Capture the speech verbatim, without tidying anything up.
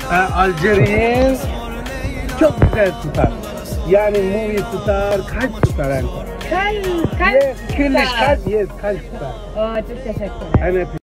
Algeria çok güzel tutar. Yani movie tutar, kalp tutar en çok. Kalp, kalp Yes, külliş tutar. kalp, yes, kalp tutar. Aa, çok teşekkürler. Evet.